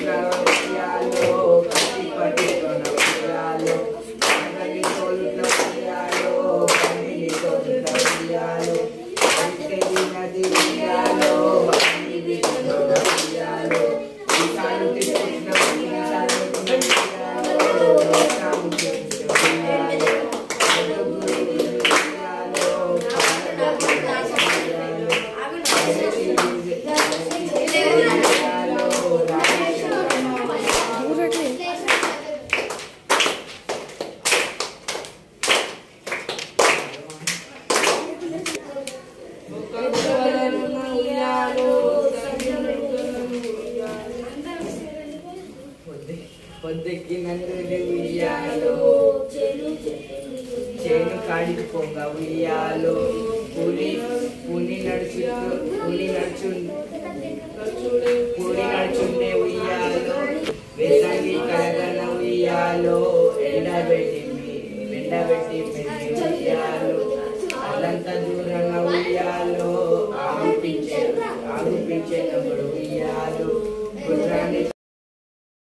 ఉయ్యాలో కట్టి పట్టుకున్న ఉయ్యాలో అందరి తోలుల ఉయ్యాలో అన్ని తోలుల ఉయ్యాలో నది ఉయ్యాలో అన్ని విధుల ఉయ్యాలో విశాలు తీసుకున్న ఉయ్యాలో పొద్దెక్కి నందుని ఉయ్యాలో చేను కాడికి పొంగ ఉయ్యాలో పులి నడుచుండే ఉయ్యాలో వేసంగి కలగన ఉయ్యాలో